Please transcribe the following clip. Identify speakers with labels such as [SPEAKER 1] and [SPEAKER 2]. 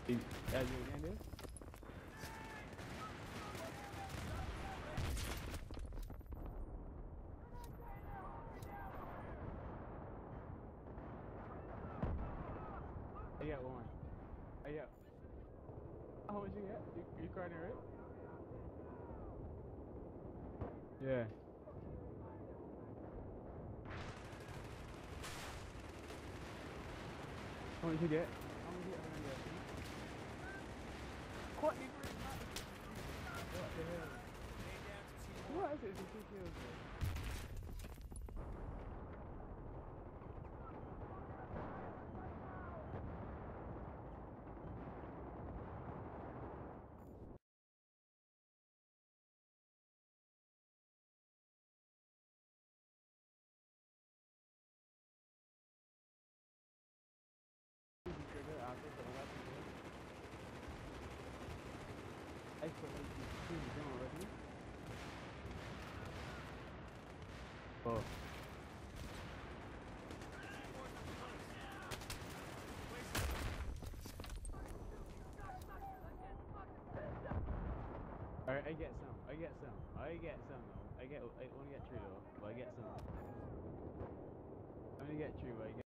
[SPEAKER 1] Yeah, you again, dude? I got one. I got. How much you get? You crying right? Yeah. How much you get? How much you get? How much you get? What the hell? What is it? It's a 2 kills, bro. Trigger after the last one. I put like these down already. Oh. Alright, I get some. I get some. I get some though. I only get 3 though, but I get some. I only get 3, but I get